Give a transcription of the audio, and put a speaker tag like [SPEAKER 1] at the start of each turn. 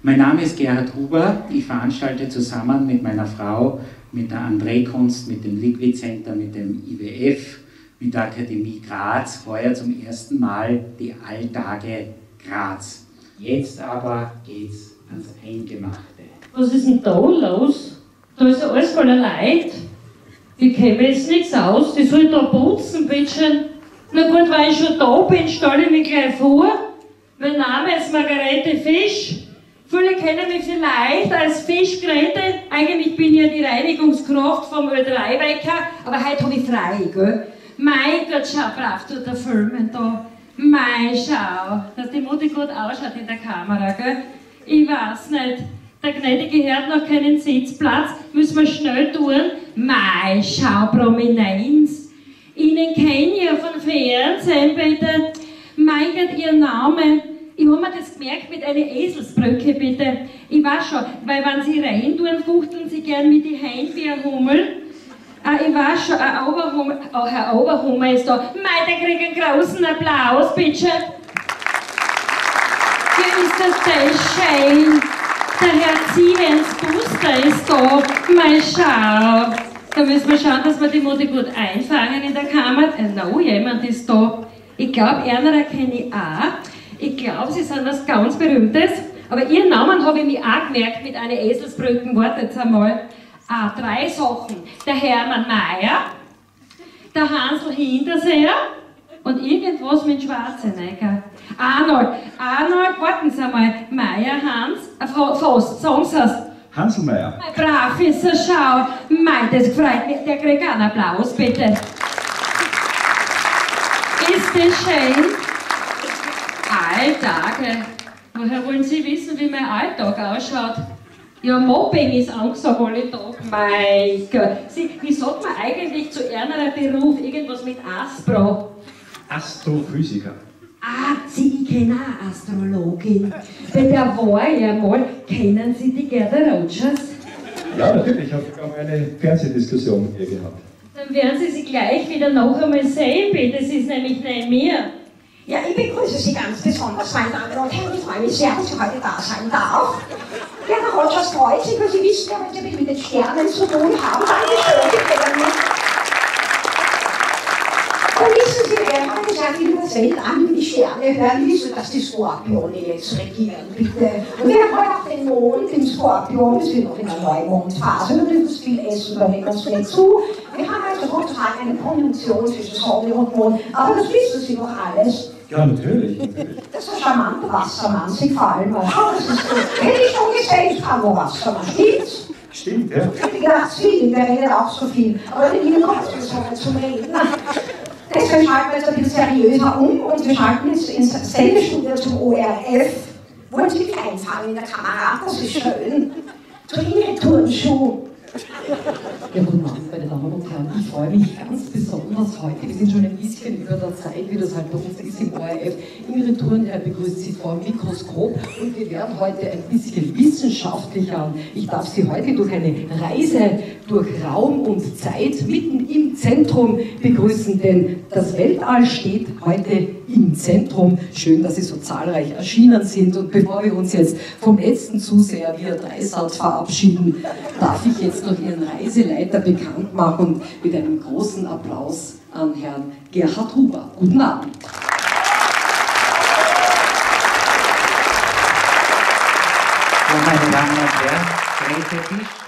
[SPEAKER 1] Mein Name ist Gerhard Huber. Ich veranstalte zusammen mit meiner Frau, mit der André Kunst, mit dem Liquid Center, mit dem IWF, mit der Akademie Graz heuer zum ersten Mal die Alltage Graz. Jetzt aber geht's ans Eingemachte.
[SPEAKER 2] Was ist denn da los? Da ist ja alles voller Leid. Die kämen jetzt nichts aus, die sollen da putzen, bitte. Na gut, weil ich schon da bin, stelle ich mich gleich vor. Mein Name ist Margarete Fisch. Viele kennen mich vielleicht als Fischgrete. Eigentlich bin ich ja die Reinigungskraft vom Ö3-Wecker, aber heute habe ich frei, gell? Mein Gott, schau brav zu der Filmen da. Mei, schau, dass die Mutti gut ausschaut in der Kamera, gell? Ich weiß nicht, der Gnädige hat noch keinen Sitzplatz, müssen wir schnell tun. Mei, schau, Prominenz. Ihnen kenne ich ja von Fernsehen, bitte. Mein Gott, Ihr Name. Ich habe mir das gemerkt mit einer Eselsbrücke, bitte. Ich weiß schon, weil wenn Sie rein tun, fuchteln Sie gern mit den Händen wie ein Hummel. Ich weiß schon, ein Oberhummel, oh, Herr Oberhummel ist da. Mei, der kriegt einen großen Applaus, bitte. Hier ist das schön. Der Herr Siemens Buster ist da. Mei, schau. Da müssen wir schauen, dass wir die Mutti gut einfangen in der Kamera. No, jemand ist da. Ich glaube, einer kenne ich auch. Ich glaube, Sie sind was ganz Berühmtes. Aber Ihren Namen habe ich mir auch gemerkt mit einer Eselsbrücke. Wartet einmal. 3 Sachen. Der Hermann Mayer, der Hansl Hinterseher und irgendwas mit Schwarzenegger. Arnold, warten Sie einmal. Mayer, Hans, fast, sagen Sie es.
[SPEAKER 3] Hansl Mayer.
[SPEAKER 2] Brav ist er, schau. Mei, das freut mich. Der kriegt einen Applaus, bitte. Ist das schön? Alltage. Woher wollen Sie wissen, wie mein Alltag ausschaut? Ja, Mobbing ist angesagt alle Tage. Mein Gott. Wie sagt man eigentlich zu einem Beruf? Irgendwas mit Astro?
[SPEAKER 3] Astrophysiker.
[SPEAKER 2] Ich kenne auch eine Astrologin. Weil der war ja mal, kennen Sie die Gerda Rogers?
[SPEAKER 3] Ja, natürlich. Ich habe sogar mal eine Fernsehdiskussion mit ihr gehabt.
[SPEAKER 2] Dann werden Sie sie gleich wieder noch einmal sehen, bitte. Sie ist nämlich neben mir.
[SPEAKER 4] Ja, ich begrüße Sie ganz besonders, meine Damen und Herren. Ich freue mich sehr, dass ich heute da sein darf. Gerda Rogers freut sich, weil Sie wissen ja, wenn Sie mit den Sternen zu tun haben, Dankeschön, Sie kennen mich. Und wissen Sie, wer hat gesagt, wie das Weltall über die Sterne hören, wissen, dass die Skorpione jetzt regieren, bitte. Und wir haben heute auch den Mond im Skorpion, wir sind noch in der Neumondphase, wir dürfen viel essen, da nehmen wir uns nicht zu. Wir haben also sozusagen eine Konjunktion zwischen Sonne und Mond, aber das wissen Sie doch alles.
[SPEAKER 3] Ja, natürlich.
[SPEAKER 4] Das ist ein charmanter Wassermann, Sie gefallen mir. Das ist gut. Hätte ich schon gesehen, ich kann nur Wassermann. Stimmt's?
[SPEAKER 3] Stimmt, ja.
[SPEAKER 4] Ich habe gedacht, Zwilling, der redet auch so viel. Aber in Ihnen kommt es so zum Reden. Deswegen schalten wir jetzt ein bisschen seriöser und wir schalten jetzt ins Sendestudio zum ORF. Wollen Sie mich einfangen in der Kamera? Das ist schön. Zu Ihnen Turnschuh.
[SPEAKER 5] Ja, guten Abend, meine Damen und Herren. Ich freue mich ganz besonders heute. Wir sind schon ein bisschen über der Zeit, wie das halt bei uns ist im ORF. Ingrid Thurnherr begrüßt Sie vor dem Mikroskop und wir werden heute ein bisschen wissenschaftlicher. Ich darf Sie heute durch eine Reise durch Raum und Zeit mitten im Zentrum begrüßen, denn das Weltall steht heute im Zentrum. Schön, dass Sie so zahlreich erschienen sind. Und bevor wir uns jetzt vom letzten Zuseher via Dreisat verabschieden, darf ich jetzt noch Ihren Reiseleiter bekannt machen mit einem großen Applaus an Herrn Gerhard Huber. Guten Abend.
[SPEAKER 1] Ja, meine Damen und Herren, Grete Fisch.